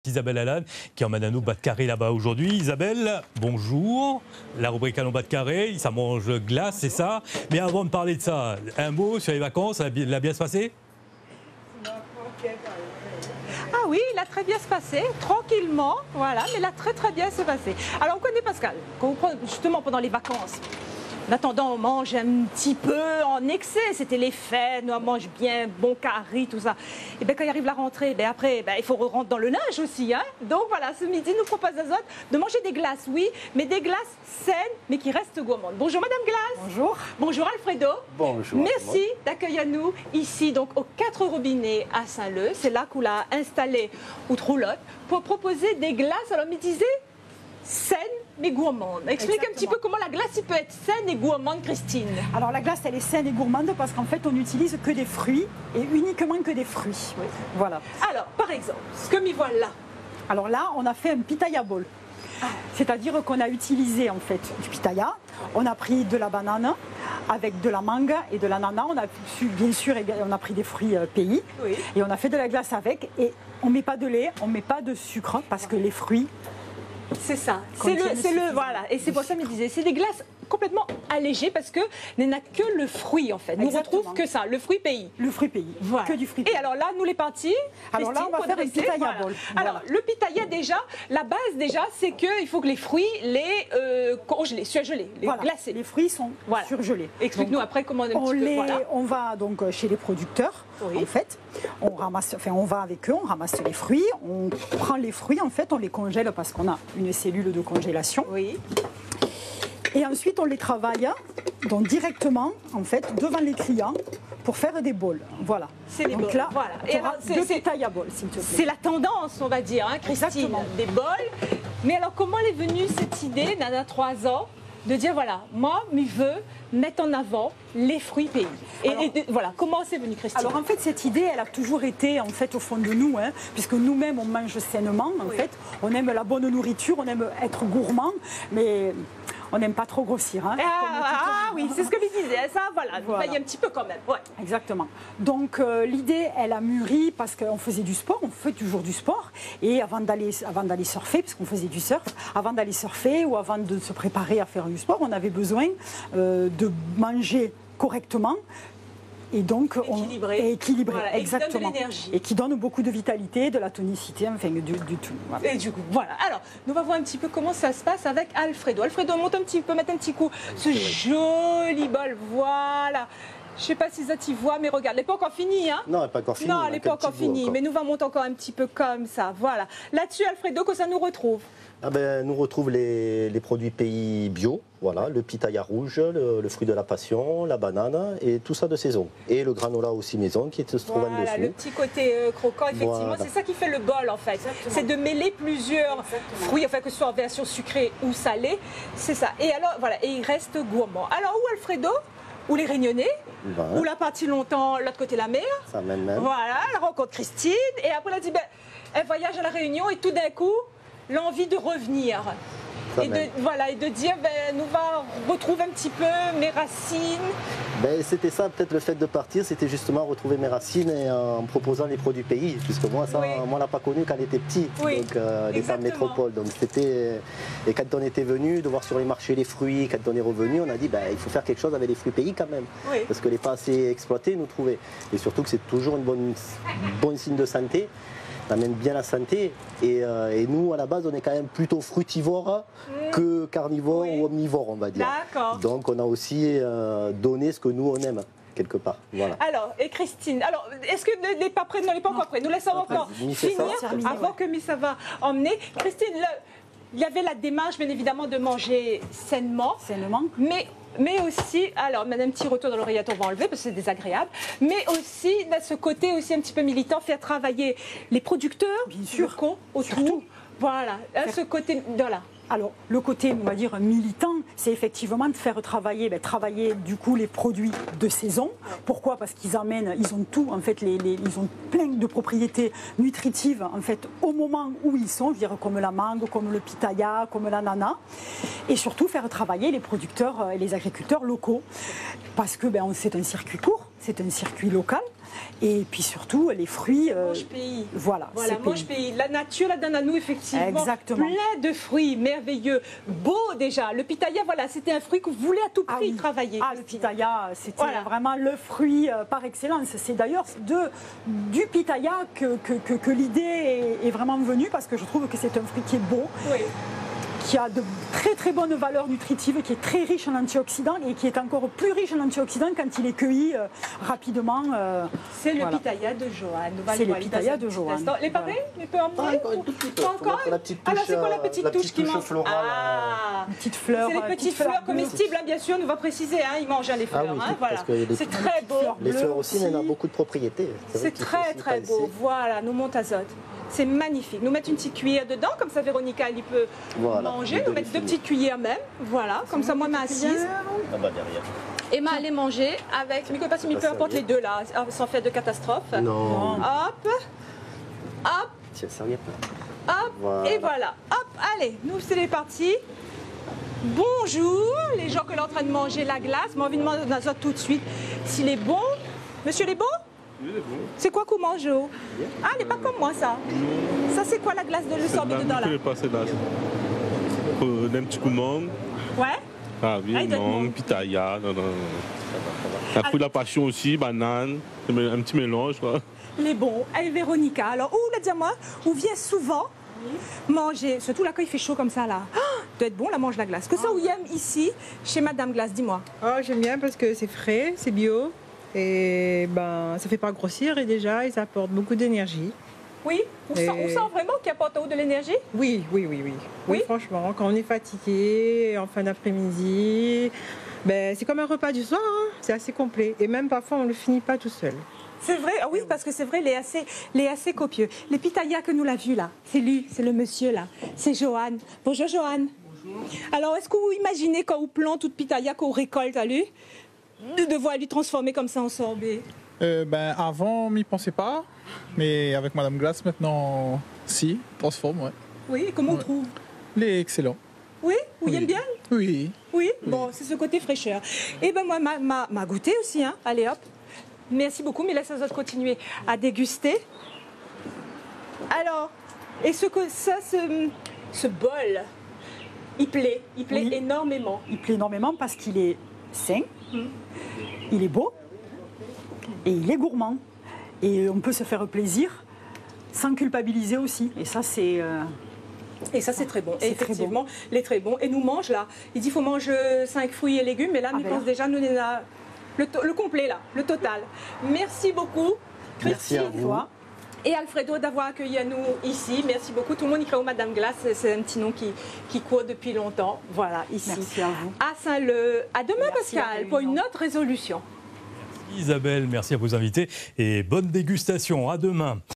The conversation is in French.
Isabelle Allan qui emmène à nous bas de carré là-bas aujourd'hui. Isabelle, bonjour. La rubrique Allons bas de carré, ça mange glace, c'est ça. Mais avant de parler de ça, un mot sur les vacances, ça a bien se passer? Ah oui, il a très bien se passé, tranquillement, voilà, mais il a très bien se passé. Alors on connaît Pascal, quand on prend justement pendant les vacances. En attendant, on mange un petit peu en excès. C'était les fêtes, on mange bien, bon curry, tout ça. Et bien quand il arrive la rentrée, après, il faut rentrer dans le linge aussi. Hein. Donc voilà, ce midi, nous propose Azote de manger des glaces, oui, mais des glaces saines, mais qui restent gourmandes. Bonjour Madame Glace. Bonjour. Bonjour Alfredo. Bonjour. Merci d'accueillir nous ici, donc aux 4 robinets à Saint-Leu. C'est là qu'on l'a installé, outre roulotte, pour proposer des glaces. Alors, me disait, saines mais gourmandes. Explique un petit peu comment la glace peut être saine et gourmande, Christine. Alors la glace, elle est saine et gourmande parce qu'en fait, on n'utilise que des fruits et uniquement que des fruits. Oui. Voilà. Alors, par exemple, ce que m'y voilà. Alors là, on a fait un pitaya bowl. C'est-à-dire qu'on a utilisé en fait du pitaya, on a pris de la banane avec de la mangue et de l'ananas, on a bien sûr on a pris des fruits pays oui. Et on a fait de la glace avec et on ne met pas de lait, on ne met pas de sucre parce que les fruits. C'est ça, c'est le voilà, et c'est pour ça que je me disais, c'est des glaces complètement allégées parce que n'y en a que le fruit en fait. Nous retrouvons que ça, le fruit pays. Le fruit pays, voilà. Que du fruit pays. Et alors là, nous les parties. Alors là, on va faire un pitaya bowl. Voilà. Alors le pitaya déjà, la base déjà, c'est qu'il faut que les fruits les congelés, surgelés, les voilà. glacés. Les fruits sont surgelés. Explique-nous après comment on va donc chez les producteurs. Oui. En fait, on va avec eux, on ramasse les fruits, on prend les fruits, en fait, on les congèle parce qu'on a une cellule de congélation. Oui. Et ensuite, on les travaille donc directement, en fait, devant les clients pour faire des bols. Voilà. C'est les donc bols. là, voilà. Et alors, deux pitaya bols, s'il te plaît. C'est la tendance, on va dire, hein, Christine. Exactement. Des bols. Mais alors, comment est venue cette idée, Nana, 3 ans, de dire, voilà, moi, je veux mettre en avant les fruits pays. Voilà, comment c'est venu, Christine? Alors en fait, cette idée, elle a toujours été en fait au fond de nous, hein, puisque nous-mêmes, on mange sainement, en fait. On aime la bonne nourriture, on aime être gourmand, mais on n'aime pas trop grossir. Hein, oui, c'est ce que je disais, ça, voilà, vous voyez un petit peu quand même. Ouais. Exactement. Donc l'idée, elle a mûri parce qu'on faisait du sport, on fait toujours du sport, et avant d'aller surfer, parce qu'on faisait du surf, avant d'aller surfer ou avant de se préparer à faire du sport, on avait besoin de manger correctement. Et donc, équilibré, voilà, exactement. Et qui donne beaucoup de vitalité, de la tonicité, enfin du tout. Voilà. Et du coup, voilà. Alors, nous allons voir un petit peu comment ça se passe avec Alfredo. Alfredo, monte un petit peu, mettre un petit coup. Ce joli bol, voilà. Je ne sais pas si ça t'y voit, mais regarde, elle n'est pas encore finie. Hein? Non, elle n'est pas encore finie. Non, elle n'est pas encore finie, mais nous allons monter encore un petit peu comme ça. Voilà. Là-dessus, Alfredo, que ça nous retrouve? Nous retrouve les produits pays bio, voilà, le pitaya rouge, le fruit de la passion, la banane et tout ça de saison. Et le granola aussi maison qui se trouve en dessous. Le petit côté croquant, effectivement, voilà. C'est ça qui fait le bol en fait. C'est de mêler plusieurs fruits, enfin que ce soit en version sucrée ou salée, c'est ça. Et alors, voilà, et il reste gourmand. Alors, où Alfredo? Ou les Réunionnais, ou la partie longtemps, l'autre côté de la mer. Ça même. Voilà, elle rencontre Christine, et après elle a dit, elle voyage à la Réunion, et tout d'un coup, l'envie de revenir. Et de dire, nous va retrouver un petit peu mes racines. C'était ça, peut-être le fait de partir, c'était justement retrouver mes racines et en proposant les produits pays, puisque moi, on l'a pas connu quand elle était petit, donc l'état de métropole. Donc et quand on était venu, de voir sur les marchés les fruits, quand on est revenu, on a dit, il faut faire quelque chose avec les fruits pays quand même, parce que les pas assez exploités, nous trouver. Et surtout que c'est toujours une bonne signe de santé. Ça amène bien la santé et nous à la base on est quand même plutôt frutivore que carnivore ou omnivore on va dire. Donc on a aussi donné ce que nous on aime quelque part. Voilà. Alors et Christine, alors est-ce que n'est pas prêt? Non, elle n'est pas encore prête. Nous laissons encore finir avant que Missa va emmener. Christine, il y avait la démarche bien évidemment de manger sainement. Mais aussi, alors madame, petit retour dans l'oreillette, on va enlever parce que c'est désagréable, mais aussi, dans ce côté aussi un petit peu militant, faire travailler les producteurs, bien sûr, autour, voilà, ce côté, voilà. Alors, le côté, on va dire, militant, c'est effectivement de faire travailler du coup les produits de saison. Pourquoi? Parce qu'ils ils ont tout, en fait, ils ont plein de propriétés nutritives, en fait, au moment où ils sont, je veux dire, comme la mangue, comme le pitaya, comme l'ananas. Et surtout, faire travailler les producteurs et les agriculteurs locaux. Parce que c'est un circuit court, c'est un circuit local. Et puis surtout, les fruits... Mange pays. Voilà, Voilà, mange pays. La nature la donne à nous, effectivement. Exactement. Plein de fruits merveilleux. Beau déjà. Le pitaya, voilà, c'était un fruit que vous voulez à tout prix travailler. Ah, le pitaya, c'était vraiment le fruit par excellence. C'est d'ailleurs du pitaya que l'idée est vraiment venue, parce que je trouve que c'est un fruit qui est beau. Oui. Qui a de très très bonnes valeurs nutritives, qui est très riche en antioxydants et qui est encore plus riche en antioxydants quand il est cueilli rapidement. C'est le pitaya de Joanne. C'est le pitaya de Joanne. Les pareils, les peu en moins. Encore la petite touche. Alors c'est quoi la petite touche qui mange? Une petite fleur. C'est les petites fleurs comestibles, bien sûr, on va préciser, ils mangent les fleurs. Voilà. C'est très beau. Les fleurs aussi, mais on a beaucoup de propriétés. C'est très très beau. Voilà, nos montes azote. C'est magnifique. Nous mettre une petite cuillère dedans, comme ça Véronica, elle peut manger. Nous mettre 2 petites cuillères même. Voilà, comme ça moi, je m'assise. Derrière. Emma allait manger avec, mais peu importe les deux là, sans faire de catastrophe. Non. Hop, hop, Tiens, serviette. hop, et voilà. Hop, allez, nous c'est parti. Bonjour, les gens que l'on est en train de manger la glace. Moi, envie de demander azote tout de suite s'il est bon. Monsieur, il est bon? C'est quoi qu'on mange? Ah, elle n'est pas comme moi, ça. Ça, c'est quoi la glace de le sorbet dedans, là? Je ne pas, c'est là. Un petit coup de mangue. Ouais? Ah oui, mangue, pitaya. Après la passion aussi, banane. Un petit mélange, quoi. Les bons. Allez, Véronica, alors, où, là, dis-moi, où vient souvent manger, surtout là, quand il fait chaud comme ça, là. Doit être bon, la mange la glace. Que ça, où il aime ici, chez Madame Glace, dis-moi. Oh, j'aime bien parce que c'est frais, c'est bio. Et ça fait pas grossir et déjà, ils apportent beaucoup d'énergie. Oui, on sent vraiment qu'il apporte de l'énergie? Oui, franchement, quand on est fatigué, en fin d'après-midi, c'est comme un repas du soir, c'est assez complet. Et même parfois, on ne le finit pas tout seul. C'est vrai, oui, parce que c'est vrai, il est assez copieux. Les pitayas que nous l'avons vu là, c'est lui, c'est le monsieur là, c'est Joanne. Bonjour Joanne. Bonjour. Alors, est-ce que vous imaginez quand vous plantez toute pitaya qu'on récolte à lui, de devoir lui transformer comme ça en sorbet? Avant, on n'y pensait pas, mais avec Madame Glace, maintenant, si, transforme, ouais. Oui, et comment on trouve? Il est excellent. Oui, vous aimez bien? Oui. Oui, bon, c'est ce côté fraîcheur. Et moi, m'a goûté aussi, Allez hop. Merci beaucoup, mais laisse les autres continuer à déguster. Alors, et ce bol, il plaît énormément. Il plaît énormément parce qu'il est sain, il est beau et il est gourmand. Et on peut se faire plaisir sans culpabiliser aussi. Et ça, c'est... c'est très bon. Et effectivement, il est très bon. Et nous mange là. Il dit qu'il faut manger 5 fruits et légumes, mais là, nous pense déjà, nous on a le complet là, le total. Merci beaucoup, Merci à vous. Et Alfredo d'avoir accueilli à nous ici. Merci beaucoup. Tout le monde y croit au Madame Glace. C'est un petit nom qui court depuis longtemps. Voilà, ici. Merci à vous. À Saint-Leu. À demain, Pascal, pour une autre résolution. Isabelle, merci à vos invités et bonne dégustation. À demain.